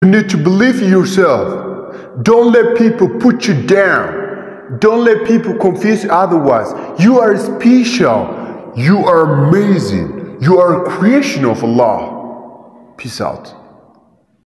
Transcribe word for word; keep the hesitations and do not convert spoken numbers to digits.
You need to believe in yourself. Don't let people put you down. Don't let people confuse you otherwise. You are special. You are amazing. You are a creation of Allah. Peace out.